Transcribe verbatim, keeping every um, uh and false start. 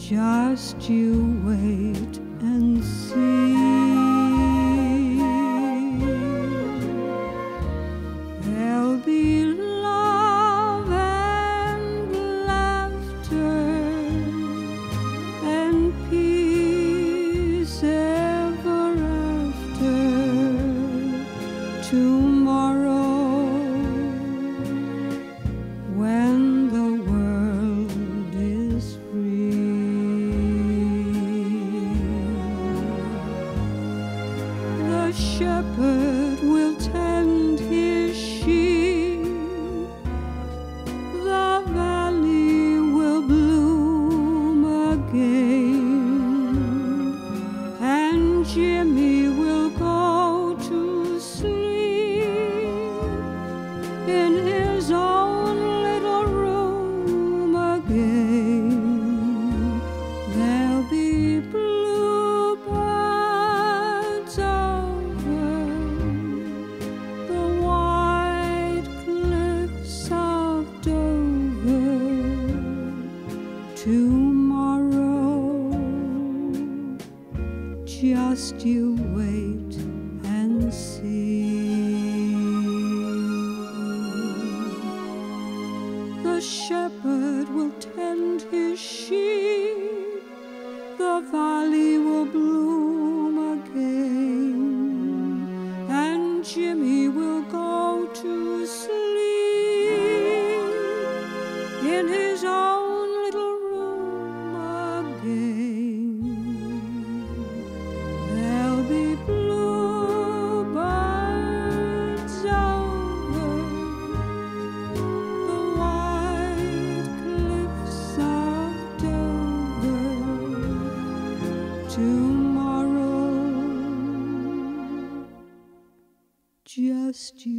Just you wait and see. There'll be love and laughter and peace ever after tomorrow, when the world is free. The shepherd will tend his sheep, the valley will bloom again, and Jimmy will go to sleep in his own little room again. There'll be bluebirds over the white cliffs of Dover tomorrow. Just you wait and see. The shepherd will tend his sheep, the valley will bloom again, and Jimmy will go to sleep in his own little room again. There'll be bluebirds over the white cliffs of Dover tomorrow. Just you